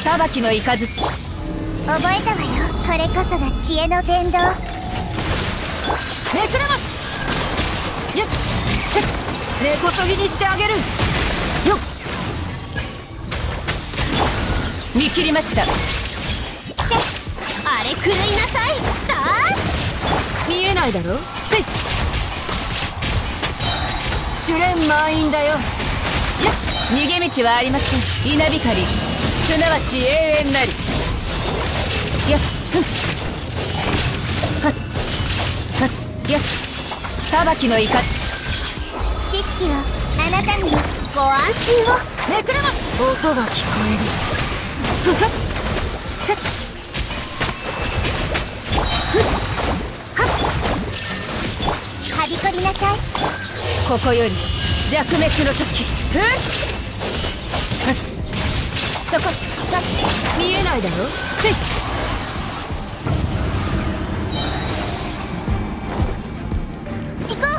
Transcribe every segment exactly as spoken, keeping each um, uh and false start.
裁きの雷。覚えたわよ。これこそが知恵の伝道。 めくれまし。よっ根こそぎにしてあげるよっ。見切りました。せあれ狂いなさい。だー見えないだろ。せい試練満員だよ。よっ逃げ道はありません。稲光すなわち永遠なり。よっふんはっはっよっ裁きの怒り。 知識はあなたにご安心を。 めくれまし。音が聞こえる。ふっふっはびこりなさい。 ここより弱滅の時。ふっはっそこはっ見えないだろ。せい行こ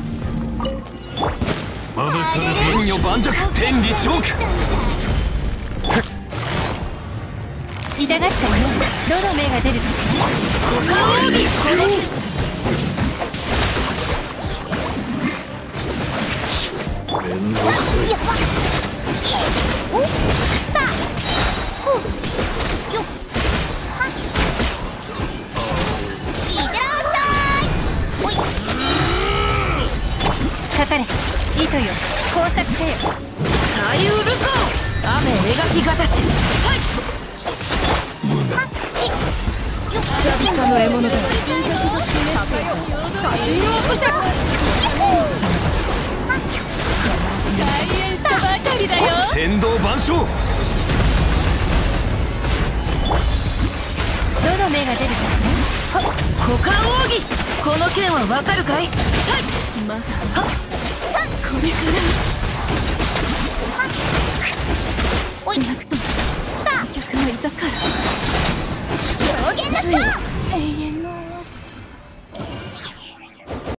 う。 あなたの天女盤石天理チョーク。 痛がっちゃうよ。どの目が出るかしら。 おにしろ。めんどくさい。 やばっ。おったほよっはっいってらっしゃい。おいかかれ糸よ工作せよ。さゆるか雨描きがたし。はい久々の獲物だ。写真を伏せ開演したばかりだよ。 天道万象。 どの目が出るかしら。はっ股間奥義。この剣はわかるかい。はいまだはっこれからおい少なくとも観客がいたから。 表現の長。 永遠